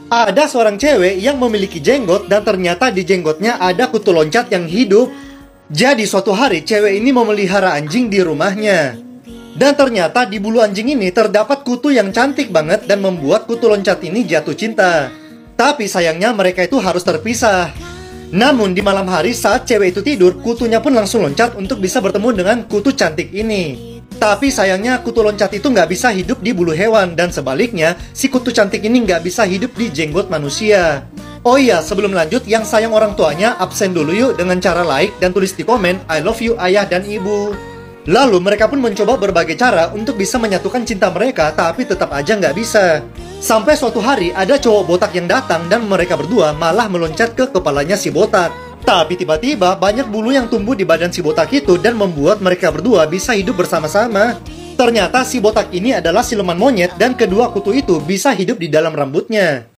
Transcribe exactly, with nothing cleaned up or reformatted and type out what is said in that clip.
Ada seorang cewek yang memiliki jenggot dan ternyata di jenggotnya ada kutu loncat yang hidup. Jadi suatu hari cewek ini memelihara anjing di rumahnya. Dan ternyata di bulu anjing ini terdapat kutu yang cantik banget dan membuat kutu loncat ini jatuh cinta. Tapi sayangnya mereka itu harus terpisah. Namun di malam hari saat cewek itu tidur, kutunya pun langsung loncat untuk bisa bertemu dengan kutu cantik ini. Tapi sayangnya kutu loncat itu nggak bisa hidup di bulu hewan. Dan sebaliknya, si kutu cantik ini nggak bisa hidup di jenggot manusia. Oh iya, sebelum lanjut, yang sayang orang tuanya absen dulu yuk dengan cara like dan tulis di komen I love you ayah dan ibu. Lalu mereka pun mencoba berbagai cara untuk bisa menyatukan cinta mereka, tapi tetap aja nggak bisa. Sampai suatu hari ada cowok botak yang datang dan mereka berdua malah meloncat ke kepalanya si botak. Tapi tiba-tiba banyak bulu yang tumbuh di badan si botak itu dan membuat mereka berdua bisa hidup bersama-sama. Ternyata si botak ini adalah siluman monyet dan kedua kutu itu bisa hidup di dalam rambutnya.